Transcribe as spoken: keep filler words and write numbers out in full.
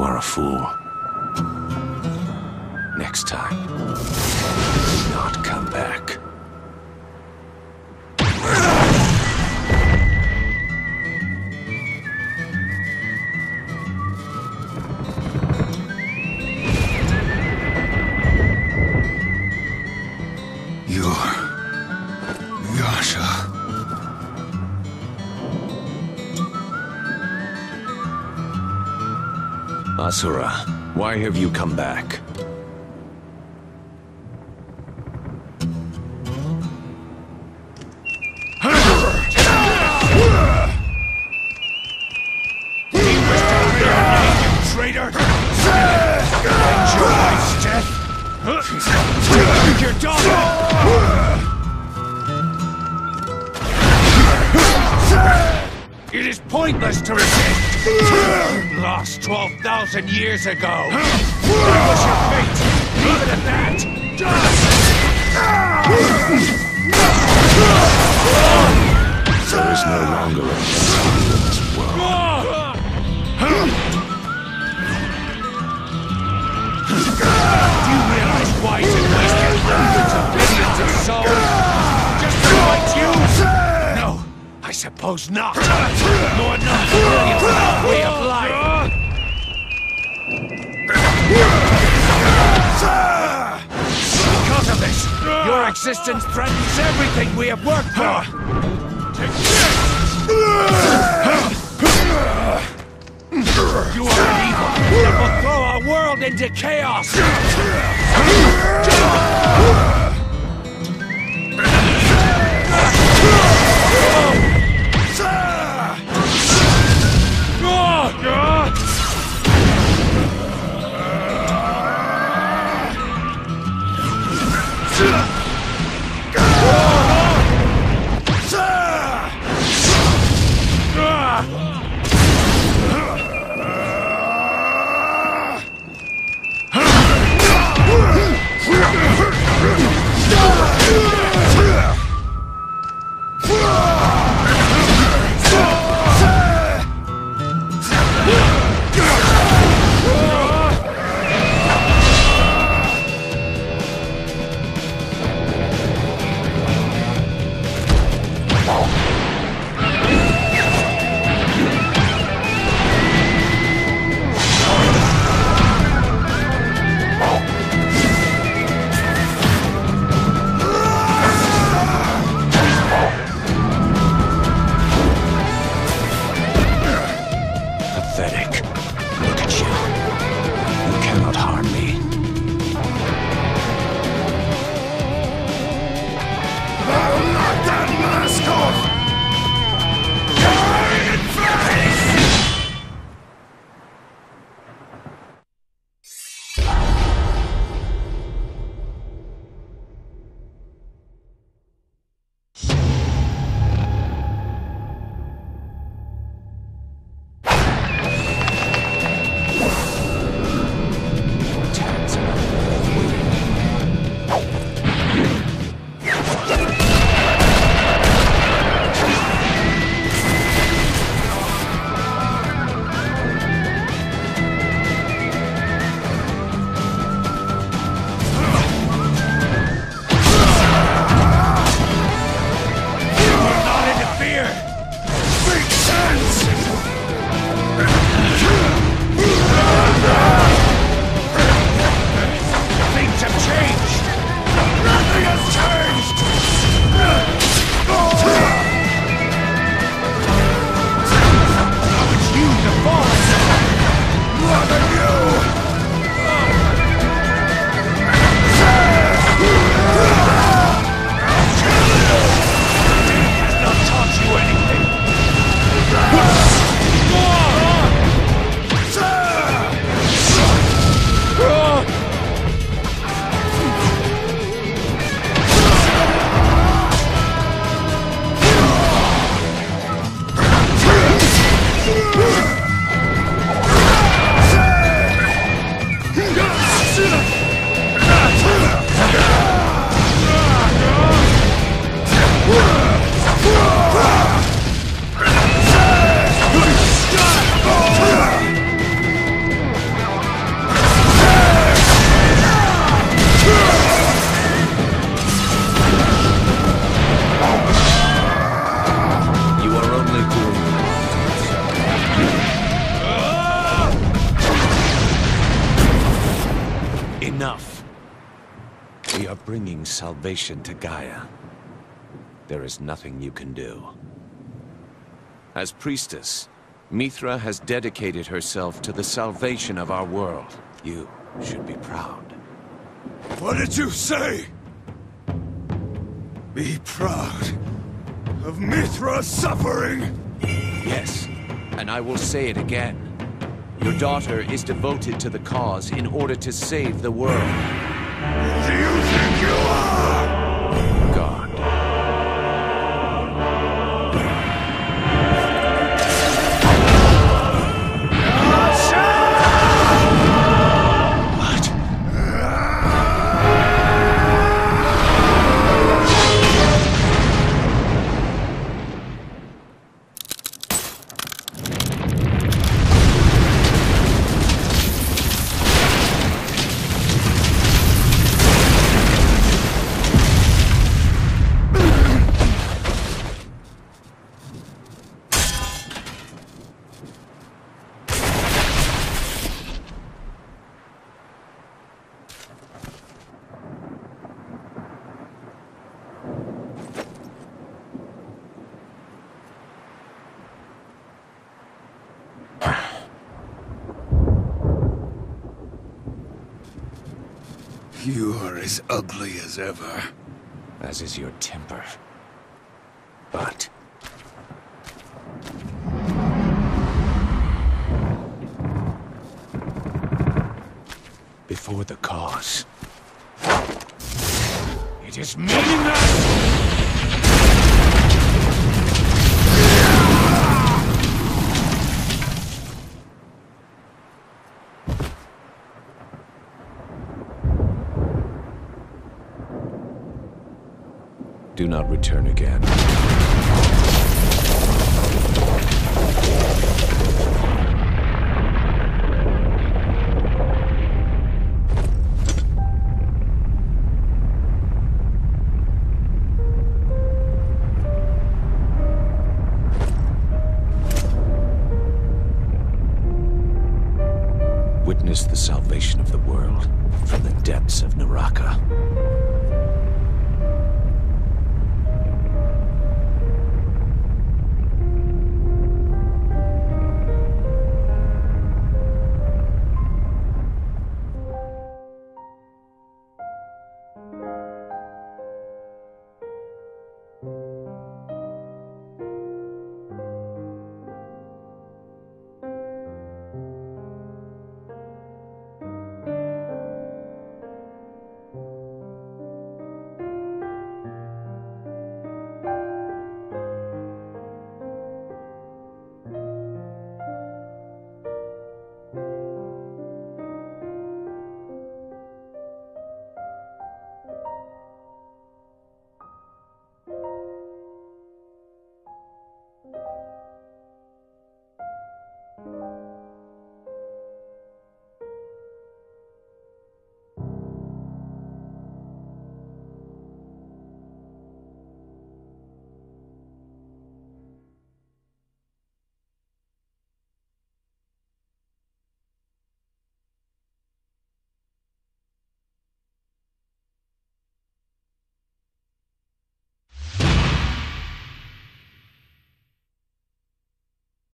You are a fool. Next time, do not come back. You're... Yasha. Asura, why have you come back? Traitor! Avenge your wife's death! Take your daughter! It is pointless to resist! You lost twelve thousand years ago! That was your fate! Leave it at that! There is no longer a destiny in this world. Do you realize why it wasted hundreds of billions of souls? Just to fight you? No, I suppose not. Nor not billions of our way of life. Because of this, your existence threatens everything we have worked for. Take this! You are evil that will throw our world into chaos! enough. We are bringing salvation to Gaia. There is nothing you can do. As priestess, Mithra has dedicated herself to the salvation of our world. You should be proud. What did you say? Be proud of Mithra's suffering? Yes, and I will say it again. Your daughter is devoted to the cause in order to save the world. Who do you think you are? God. You are as ugly as ever. As is your temper. But... before the cause... it is meaningless! Do not return again. Witness the salvation of the world from the depths of Naraka.